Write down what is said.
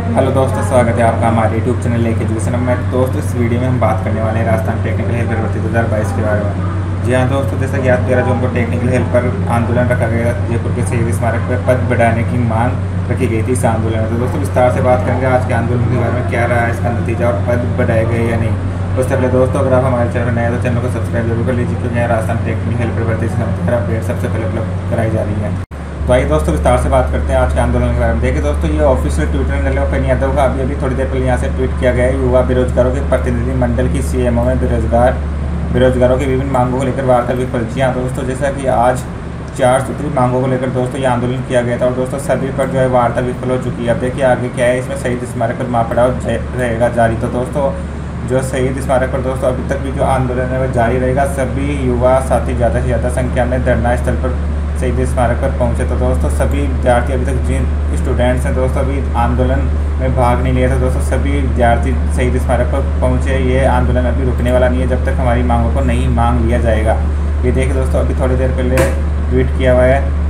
Hello दोस्तों, स्वागत है आपका हमारे यूट्यूब चैनल लेके एजुकेशन में। दोस्तों, इस वीडियो में हम बात करने वाले हैं राजस्थान टेक्निकल हेल्पर भर्ती 2022 के बारे में। जी हाँ दोस्तों, जैसा कि आज 13 जून को टेक्निकल हेल्पर आंदोलन रखा गया था। जयपुर के शहीद स्मारक पर पद बढ़ाने की मांग रखी गई थी इस आंदोलन में। तो दोस्तों, विस्तार से बात करेंगे आज के आंदोलन के बारे में, क्या रहा है इसका नतीजा और पद बढ़ाए गए या नहीं। उससे पहले दोस्तों, अगर आप हमारे चैनल नए हैं तो चैनल को सब्सक्राइब जरूर कर लीजिए, क्योंकि राजस्थान टेक्निकल हेल्पर भर्ती से अपडेट सबसे पहले उपलब्ध कराई जा रही है। तो आइए दोस्तों, विस्तार से बात करते हैं आज के आंदोलन के बारे में। देखिए दोस्तों, ये ऑफिशियल ट्विटर हैंडल पेन यादव का अभी थोड़ी देर पहले यहाँ से ट्वीट किया गया है। युवा बेरोजगारों के प्रतिनिधि मंडल की सीएमओ में बेरोजगारों की विभिन्न मांगों को लेकर वार्ता विफल। जी हाँ दोस्तों, जैसा कि आज 4 सूत्री मांगों को लेकर दोस्तों ये आंदोलन किया गया था और दोस्तों सभी पर जो है वार्ता विफल हो चुकी है। अब देखिए आगे क्या है। इसमें शहीद स्मारक पर महापड़ाव रहेगा जारी। तो दोस्तों, जो शहीद स्मारक पर दोस्तों अभी तक भी जो आंदोलन है वह जारी रहेगा। सभी युवा साथी ज़्यादा से ज़्यादा संख्या में धरना स्थल पर शहीद स्मारक पर पहुंचे। तो दोस्तों, सभी विद्यार्थी अभी तक जिन स्टूडेंट्स हैं दोस्तों अभी आंदोलन में भाग नहीं लिया था, दोस्तों सभी विद्यार्थी शहीद स्मारक पर पहुंचे। ये आंदोलन अभी रुकने वाला नहीं है जब तक हमारी मांगों को नहीं मांग लिया जाएगा। ये देखिए दोस्तों, अभी थोड़ी देर पहले ट्वीट किया हुआ है